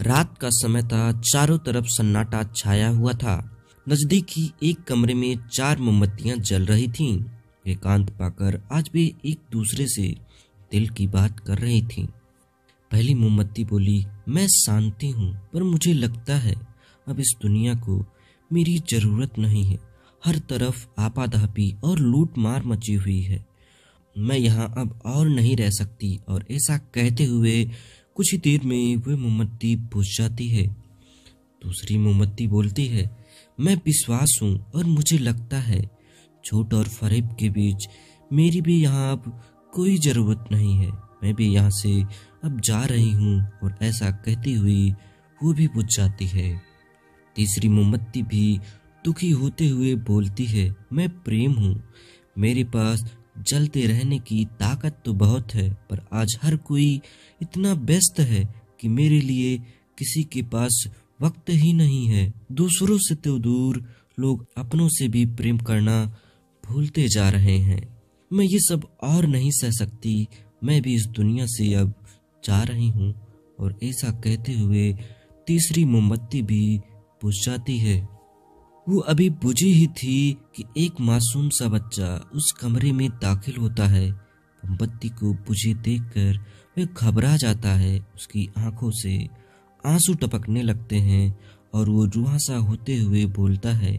रात का समय था। चारों तरफ सन्नाटा छाया हुआ था। नजदीक ही एक कमरे में 4 मोमबत्तियां जल रही थीं। एकांत पाकर आज भी एक दूसरे से दिल की बात कर रही थीं। पहली मोमबत्ती बोली, मैं शांति हूँ, पर मुझे लगता है अब इस दुनिया को मेरी जरूरत नहीं है। हर तरफ आपाधापी और लूट मार मची हुई है। मैं यहाँ अब और नहीं रह सकती। और ऐसा कहते हुए कुछ ही देर में वह मोमबत्ती बुझ जाती है। दूसरी मोमबत्ती बोलती है, मैं विश्वास हूँ और मुझे लगता है झूठ और फरेब के बीच मेरी भी यहाँ अब कोई जरूरत नहीं है। मैं भी यहाँ से अब जा रही हूँ। और ऐसा कहती हुई वो भी बुझ जाती है। तीसरी मोमबत्ती भी दुखी होते हुए बोलती है, मैं प्रेम हूँ। मेरे पास जलते रहने की ताकत तो बहुत है, पर आज हर कोई इतना व्यस्त है कि मेरे लिए किसी के पास वक्त ही नहीं है। दूसरों से तो दूर, लोग अपनों से भी प्रेम करना भूलते जा रहे हैं। मैं ये सब और नहीं सह सकती। मैं भी इस दुनिया से अब जा रही हूँ। और ऐसा कहते हुए तीसरी मोमबत्ती भी बुझ जाती है। वो अभी बुझी ही थी कि एक मासूम सा बच्चा उस कमरे में दाखिल होता है। मोमबत्ती को बुझे देखकर वह घबरा जाता है। उसकी आंखों से आंसू टपकने लगते हैं और वो रुआंसा होते हुए बोलता है,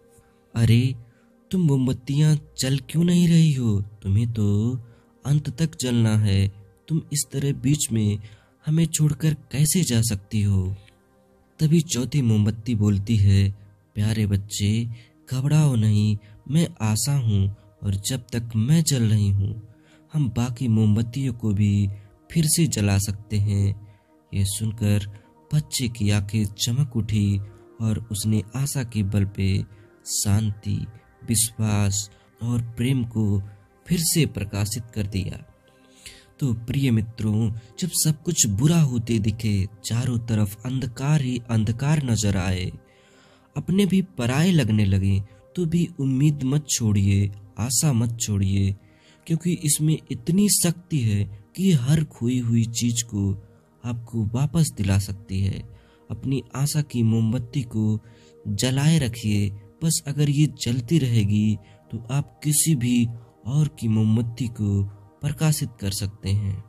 अरे तुम मोमबत्तियां जल क्यों नहीं रही हो? तुम्हें तो अंत तक जलना है। तुम इस तरह बीच में हमें छोड़कर कैसे जा सकती हो? तभी चौथी मोमबत्ती बोलती है, प्यारे बच्चे घबराओ नहीं, मैं आशा हूँ और जब तक मैं जल रही हूँ हम बाकी मोमबत्तियों को भी फिर से जला सकते हैं। यह सुनकर बच्चे की आंखें चमक उठी और उसने आशा के बल पे शांति, विश्वास और प्रेम को फिर से प्रकाशित कर दिया। तो प्रिय मित्रों, जब सब कुछ बुरा होते दिखे, चारों तरफ अंधकार ही अंधकार नजर आए, अपने भी पराये लगने लगे, तो भी उम्मीद मत छोड़िए, आशा मत छोड़िए, क्योंकि इसमें इतनी शक्ति है कि हर खोई हुई चीज को आपको वापस दिला सकती है। अपनी आशा की मोमबत्ती को जलाए रखिए। बस अगर ये जलती रहेगी तो आप किसी भी और की मोमबत्ती को प्रकाशित कर सकते हैं।